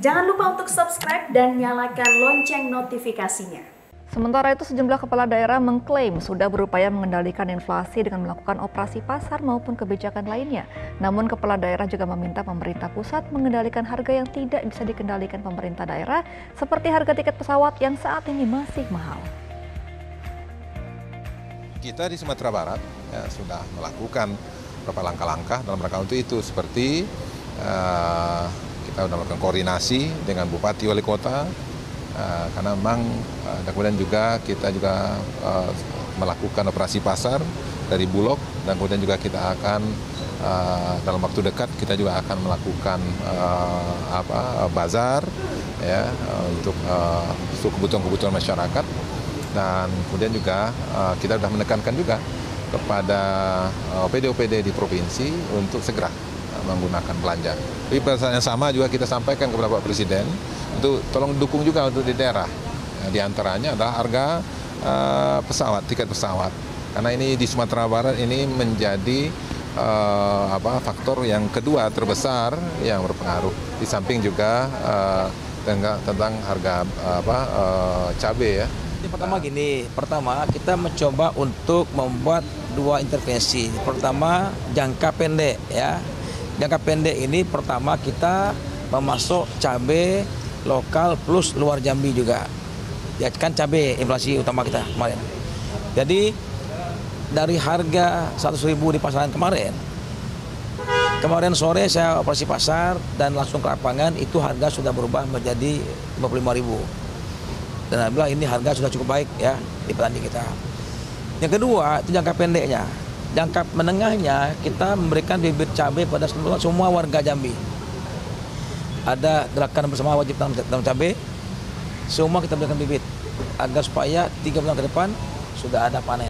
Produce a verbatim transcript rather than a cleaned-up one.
Jangan lupa untuk subscribe dan nyalakan lonceng notifikasinya. Sementara itu, sejumlah kepala daerah mengklaim sudah berupaya mengendalikan inflasi dengan melakukan operasi pasar maupun kebijakan lainnya. Namun, kepala daerah juga meminta pemerintah pusat mengendalikan harga yang tidak bisa dikendalikan pemerintah daerah, seperti harga tiket pesawat yang saat ini masih mahal. Kita di Sumatera Barat ya, sudah melakukan beberapa langkah-langkah dalam rangka untuk itu, seperti uh, kita sudah melakukan koordinasi dengan Bupati Wali Kota, uh, karena memang uh, dan kemudian juga kita juga uh, melakukan operasi pasar dari Bulog, dan kemudian juga kita akan uh, dalam waktu dekat kita juga akan melakukan uh, apa bazar ya uh, untuk uh, kebutuhan-kebutuhan masyarakat. Dan kemudian juga uh, kita sudah menekankan juga kepada uh, O P D O P D di provinsi untuk segera uh, menggunakan belanja. Tapi pada saat yang sama juga kita sampaikan kepada Pak Presiden untuk tolong dukung juga untuk di daerah. Ya, di antaranya adalah harga uh, pesawat, tiket pesawat. Karena ini di Sumatera Barat ini menjadi uh, apa faktor yang kedua terbesar yang berpengaruh. Di samping juga uh, tentang, tentang harga uh, apa uh, cabai ya. Pertama gini, pertama kita mencoba untuk membuat dua intervensi. Pertama jangka pendek ya. Jangka pendek ini pertama kita memasok cabai lokal plus luar Jambi juga. Ya kan cabai inflasi utama kita kemarin. Jadi dari harga seratus ribu di pasaran kemarin, kemarin sore saya operasi pasar dan langsung ke lapangan, itu harga sudah berubah menjadi lima puluh lima ribu. Dan alhamdulillah ini harga sudah cukup baik ya di petani kita. Yang kedua itu jangka pendeknya. Jangka menengahnya kita memberikan bibit cabai pada semua warga Jambi. Ada gerakan bersama wajib tanam cabai. Semua kita berikan bibit agar supaya tiga bulan ke depan sudah ada panen.